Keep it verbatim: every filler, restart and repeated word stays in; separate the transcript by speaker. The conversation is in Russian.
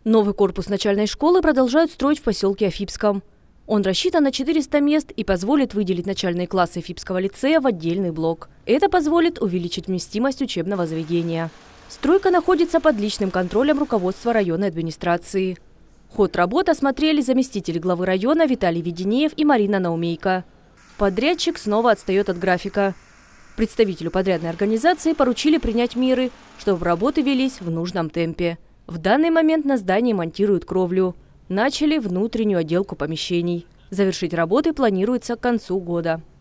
Speaker 1: Новый корпус начальной школы продолжают строить в поселке Афипском. Он рассчитан на четыреста мест и позволит выделить начальные классы Афипского лицея в отдельный блок. Это позволит увеличить вместимость учебного заведения. Стройка находится под личным контролем руководства районной администрации. Ход работ осмотрели заместители главы района Виталий Веденеев и Марина Наумейко. Подрядчик снова отстает от графика. Представителю подрядной организации поручили принять меры, чтобы работы велись в нужном темпе. В данный момент на здании монтируют кровлю. Начали внутреннюю отделку помещений. Завершить работы планируется к концу года.